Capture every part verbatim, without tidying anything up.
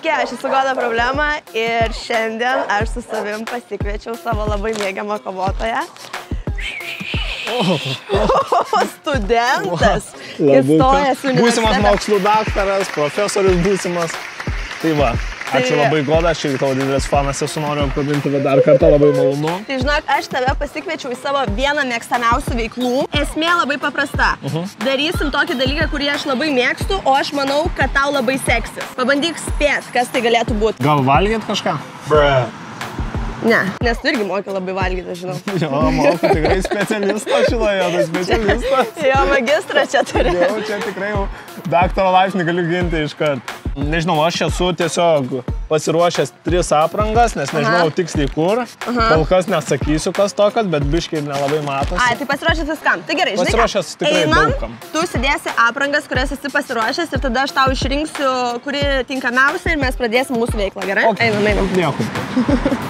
Sveiki, aš esu Goda Problema ir šiandien aš su savim pasikviečiau savo labai mėgiamą kovotoją. Oh, oh. Studentas. Įstojęs universitetą. Būsimas mokslų daktaras, profesorius būsimas. Tai va, ačiū labai Goda, aš irgi tavo didelis fanas esu, noriu apkabinti, bet dar kartą labai malonu. Tai žinok, aš tave pasikviečiau į savo vieną mėgstamiausių veiklų. Esmė labai paprasta. Uh-huh. Darysim tokį dalyką, kurį aš labai mėgstu, o aš manau, kad tau labai seksis. Pabandyk spėt, kas tai galėtų būti. Gal valgyt kažką? Bruh. Ne, nes tu irgi moki labai valgyti, aš žinau. Jo, moku tikrai specialistas šitoje, tai specialistas. Jo, magistrą čia turi. Jo, čia tikrai jau daktaro laipsnį galiu ginti iš karto. Nežinau, aš esu tiesiog pasiruošęs tris aprangas, nes nežinau Aha. tiksliai kur. Aha. Kol kas nesakysiu, kas tokas, bet biškiai nelabai matosi. Ai, tai pasiruošęs viskam. Tai gerai, žinai, pasiruošęs tikrai einam, daugam. Tu sudėsi aprangas, kurias esi pasiruošęs ir tada aš tau išrinksiu, kuri tinkamiausia ir mes pradėsim mūsų veiklą, gerai? Okay. Einam, einam. Dėkui.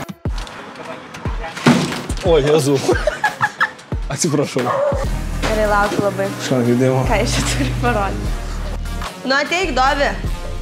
O, Jezu. Atsiprašau. Gerai, laukiu labai. Kažką girdėjau. Ką iš čia turi parodyti? Nu, ateik, Dovi.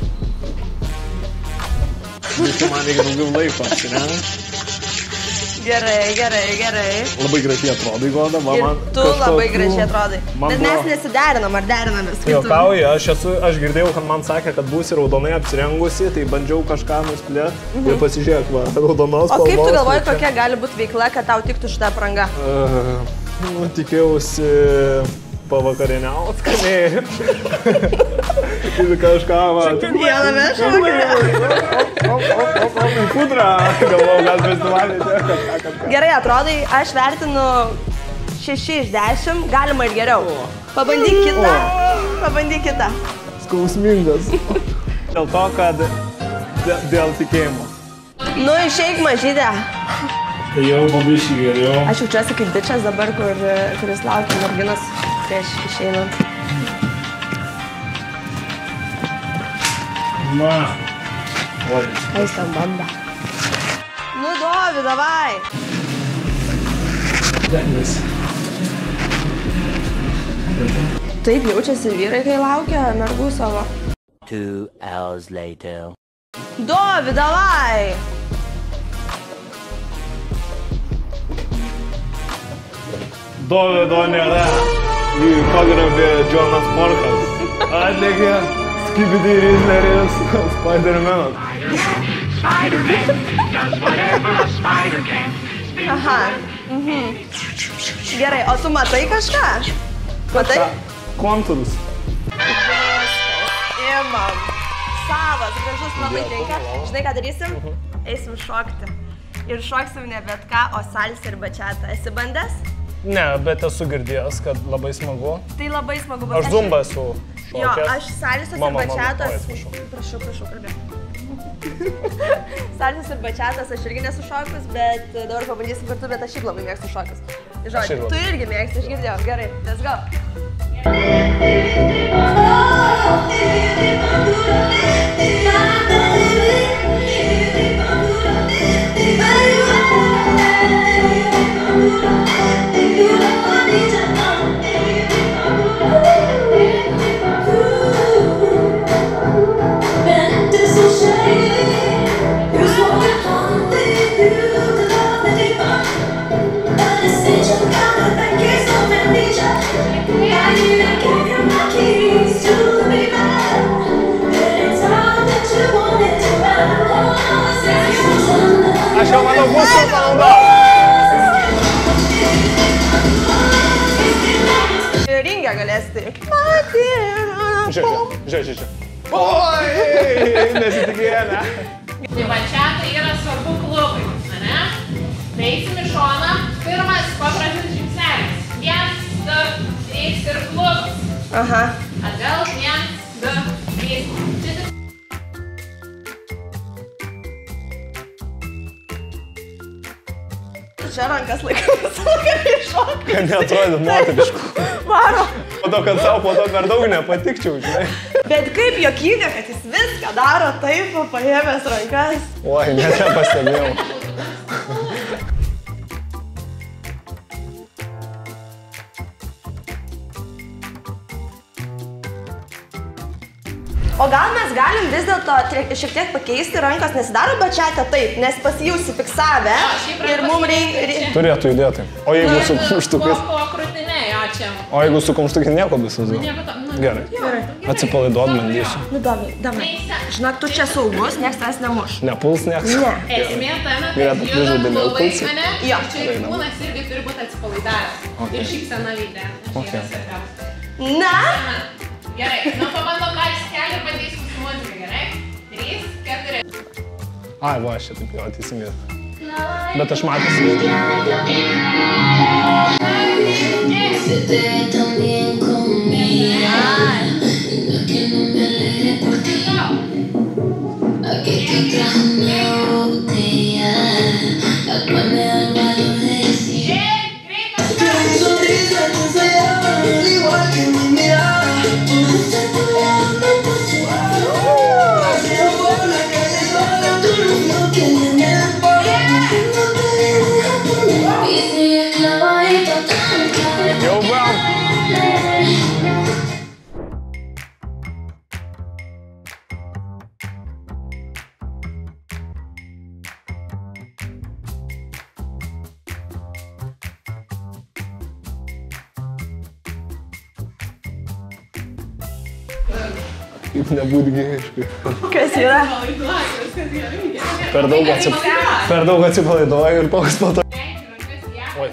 Biškai man reikia daugiau laiko, ne? Gerai, gerai, gerai. Labai gražiai atrodai, Goda. Ir tu labai gražiai atrodai. Bet mes nesiderinam, ar derinamės? Juokauji, aš esu, aš girdėjau, kad man sakė, kad būsi raudonai apsirengusi, tai bandžiau kažką nusplėt mhm. ir pasižiūrėk, va, raudonos spalvos. O kaip tu galvoji, kokia gali būti veikla, kad tau tiktų šitą aprangą? Uh, nu, tikėjausi pavakarieniaut skaniai. Ir kažką, va. Vieną mešą vakarieniaut. Į pudrą. Galvojau, gal festivalį čia kažką, kažką. Gerai, atrodai, aš vertinu šeši iš dešimt, galima ir geriau. Pabandyk kitą. Pabandyk kitą. Skausmingas. Dėl to, kad dėl tikėjimo. Nu, išeik mažytę. Tai jau pabiškai geriau. Aš jaučiuosi kaip bičas dabar, kur, kuris laukia merginos prieš išeinant. Na. Eis tam bamba. Nu, Dovi, davai. Dengasi. Taip jaučiasi vyrai, kai laukia mergų savo. Two hours later. Dovi, davai. Dovydo nėra. Jį pagrabė Džonas Porkas. Atlikė Skibidi Riddleris Spider-Manas. Spider-Man does whatever a spider can. Aha. Mhm. Gerai, o tu matai kažką? Matai? Kontūrus. Imam. Savas, gražus, labai tinka. Žinai, ką darysim? Eisim šokti. Ir šoksim ne bet ką, o salsą ir bačiatą. Esi bandęs? Ne, bet esu girdėjęs, kad labai smagu. Tai labai smagu. Aš zumba esu šokęs. Jo, aš salsas ir bačiatas. Prašau, prašau, kalbėk. Salsas ir bačiatas aš irgi nesu šokus, bet dabar pabandysim kartu, bet aš irgi labai mėgstu šokus. Žodžiu, tu irgi mėgsti, aš girdėjau. Gerai, let's go. Aš jau manau mūsų valanda. Ringę galėsi. Žiūrėk, žiūrėk, žiūrėk. Oi, nesitikėjo, ne? Tai va čia tai yra svarbu klubai, ne? Tai eisim į šoną. Pirmas paprastas žingsnelis. Vienas, du, trys ir klubas. Aha. Atgal, vienas, du, trys. Čia rankas laikau visą laiką iššokti. Kad neatrodyt moteriškų. Varo. Po to, kad savo po to per daug nepatikčiau, žinai. Bet kaip juokinga, kad jis viską daro taip, paėmęs rankas. Oi, net nepastebėjau. O gal mes galim vis dėlto šiek tiek pakeisti rankos, nesidaro bačiatę taip, nes pas jį užsifiksavę ir mums reikia... Turėtų judėti. O jeigu su kumštukais... Po krūtinė, jo, čia. O jeigu su kumštukais nieko bus vis Nieko to, nu, Gerai. Atsipalaiduot bandysiu. Nu, davai, davai. Žinok, tu čia saugus, nieks tavęs nemuš. Nepuls nieks? Ne. Esmė tame, Greta, kad tu žaidė judam klubais, nepulsi? ane? Jo. Čia ir kūnas irgi turi būti atsipalaidavęs. Ir šypsena veide. Okay. Na? Gerai, nu pabandom laisvės kelią ir bandysim su muzika, gerai? Trys, keturi. Ai, va, aš čia taip jau teisingai. Bet aš matysiu. Jau bam! Kaip nebūt gėjiškai. Kas yra? Per daug atsipalaiduoju. Per daug atsipalaiduoju ir koks po to. Oi.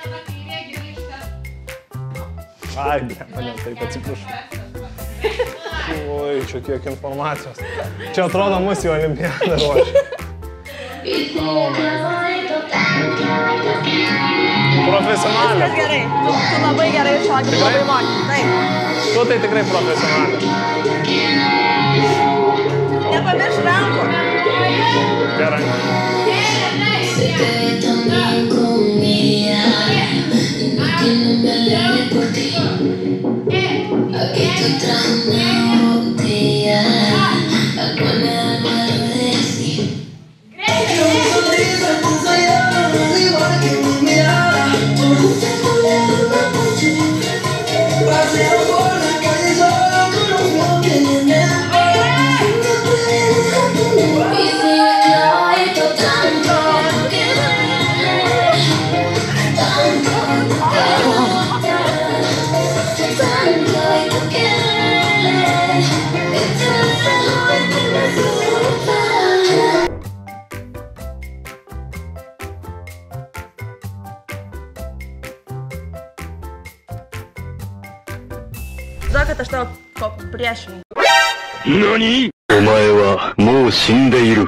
Ai, mane taip atsiprašau. Oi, čia kiek informacijos. Čia atrodo mus į olimpiadą ruošia. Profesionalė. Viskas gerai. Tu, tu labai gerai šoki, tu labai moki. Taip. Tu tai tikrai profesionalė. Nepamirš rankų. Gerai. Duok, kad aš tavo papriešinu. NANI?! お前はもう死んでいる。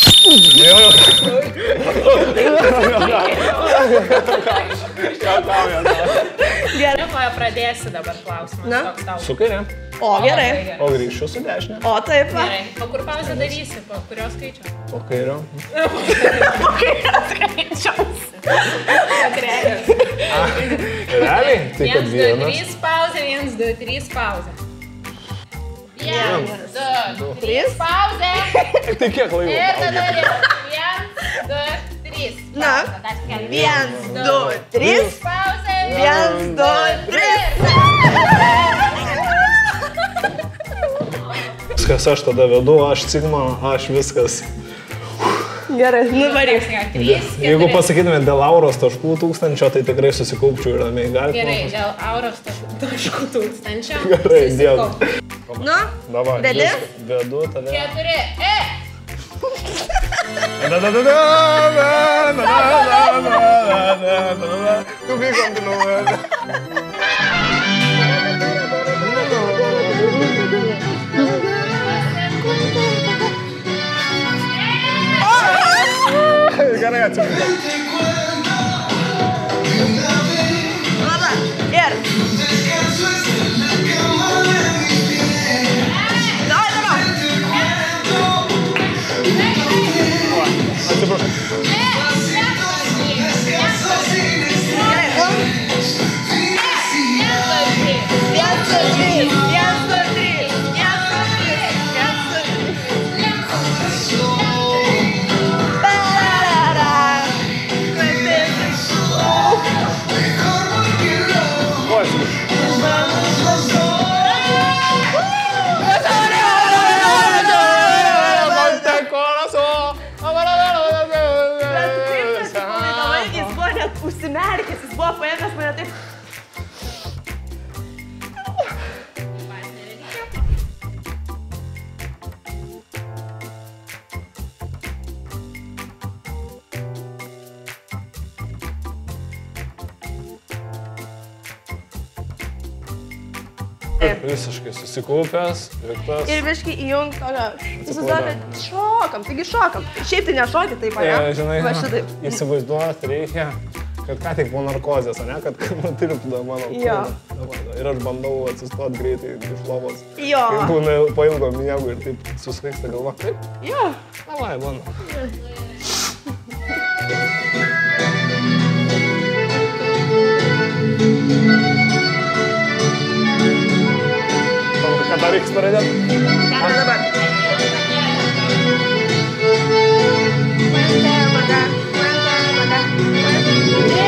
Gerai. Ko pradėsi dabar klausimas? Na? Toks tau. Su kairė. O, gerai. O grįžčiau su dešinė. O, taip, va. Gerai. O kur pauzę darysi? Po kurio skaičio? Po kairio. Skaičiaus. Realiai? Tai kad Vienas, du, vienas. trys pauzė, vienas, du, trys pauzė. Vienas, du, trys pauzė. Tai kiek laiko? Ir tada vėl. Vienas, du, trys. Na. Viens, du, trys. Pauzė. Viens, du, trys. Viskas, aš tada vedu, aš Sigma, aš viskas. Gerai, nuvaryk. Trys, Jeigu keturi. pasakytumėt dėl auros taškų tūkstančio, tai tikrai susikaupčiau ir ramiai galite. Gerai, dėl auros taškų taškų tūkstančio. Gerai, dėl. Nu, Davai, vedi? viskas, vedu tave. Keturi. E! Tu vyk kombinuoji. Gerai atsiprašau. laba. Ir. Davai, davai. Atsiprašau. Gerai, um. Viens, du, trys. Viens, du, trys. Viens, du, trys. Viens, du, trys. Parara. buvo paėmęs mane taip. Visiškai susikaupęs, liktas. Ir viškai įjung tokio, įsivaizduoju, šokam, taigi šokam. Šiaip tai nešokit taip, ar ne? Žinai, va šitaip. Įsivaizduoti reikia, kad ką tik po narkozės, ne, kad nutirptų mano kūną. Ir aš bandau atsistoti greitai iš lovos. Jo. Kai būna po ilgo miego ir taip susveiksta galva. Taip? Jo. Davai, mano. Kada reiks pradėti? Ką dabar? Mante, maga, mante, maga.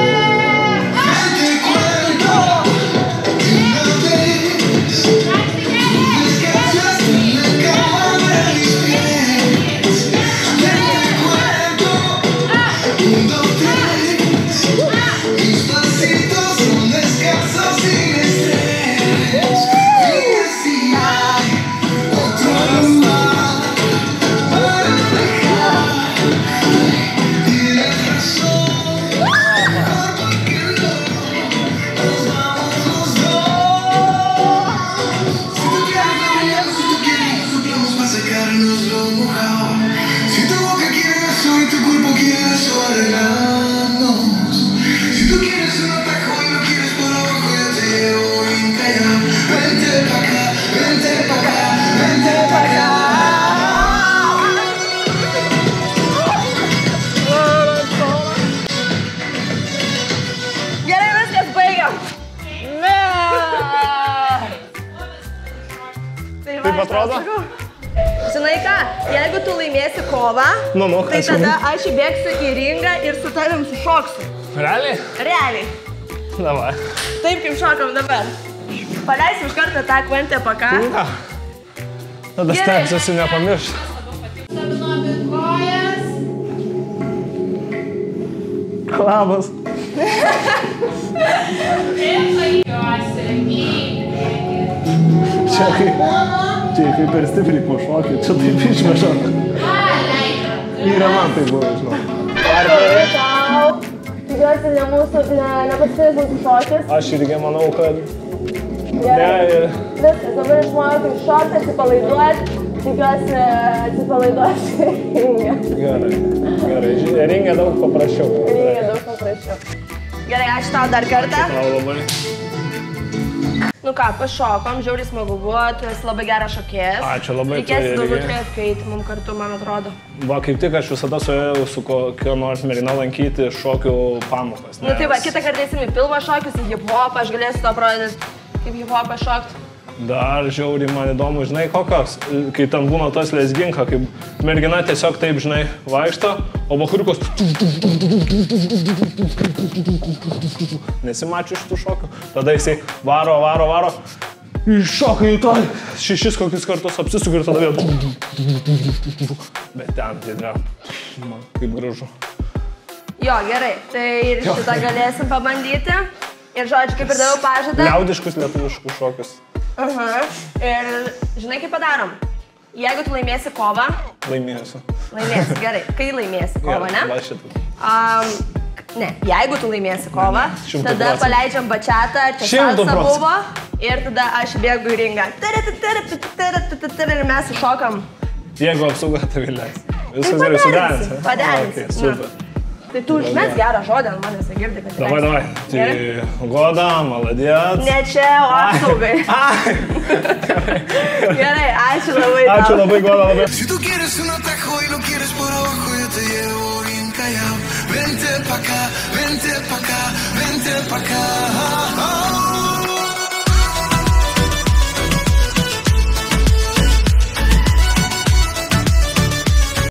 Kaip atrodo? Žinai ką, jeigu tu laimėsi kovą, nu, nu, tai tada aš įbėgsiu į ringą ir su tavim sušoksiu. Realiai? Realiai. Davai. Taip kaip šokam dabar. Paleisim iš kartą tą kvantę paką. Na. Tada stengsiuosi nepamiršti. Savinuobi kojas. Labas. Ir pajuosi į Čia kaip, čia kaip per stipriai pašokė, čia taip išveža. Ir man tai buvo, žinau. Ačiū tau. Tikiuosi, ne mūsų, nepasitės mūsų šokis. Aš irgi manau, kad... Gerai. Viskas, dabar išmokai šokti, atsipalaiduoti. Tikiuosi, atsipalaiduoti ringę. Gerai, gerai. Ringė daug paprasčiau. Ringė daug paprasčiau. Gerai, ačiū tau dar kartą. Tau labai. Nu ką, pašokom, žiauriai smagu buvo, tu esi labai geras šokėjas. Ačiū labai. Reikėsi daugiau turėti, kai eitum kartu, man atrodo. Va, kaip tik aš visada suėjau su kokio nors mergina lankyti šokių pamokas. Nu tai va, kitą kartą eisim į pilvo šokius, į hip-hopą, aš galėsiu to parodyti, kaip hip-hopą šokti. Dar žiauriai man įdomu, žinai, kokios, kai ten būna tas lesginka, kaip mergina tiesiog taip, žinai, vaikšto, o vakarikos nesimačiu iš tų šokių. Tada jisai varo, varo, varo, iššoka į tą šešis kokius kartus apsisuka ir tada vėl. Bet ten, tai man kaip gražu. Jo, gerai, tai ir šitą galėsim pabandyti. Ir žodžiu, kaip ir daviau pažadą. Liaudiškus lietuviškus šokius. Aha. Ir žinai, kaip padarom? Jeigu tu laimėsi kovą... Laimėsiu. Laimėsi, gerai. Kai laimėsi kovą, ne? Va šitą. Um, ne, jeigu tu laimėsi kovą, šimtu tada procentų. paleidžiam bačiatą, čia Šimtu salsa procentų. buvo. Ir tada aš bėgu į ringą. Ir mes iššokam. Jeigu apsauga tave leis. Viskas Tai gerai paderinsim, suderinsi. paderinsim. Okay, super. Tai tu užmes gerą žodį, ant manęs negirdi, kad... Davai, davai. Tai Goda, maladėt. Ne čia, o apsaugai. Gerai, ačiū labai tau. Ačiū labai, Goda, labai. Si tú quieres un atajo y lo quieres por abajo, yo te llevo bien callado. Vente pa' acá, vente pa' acá, vente pa' acá.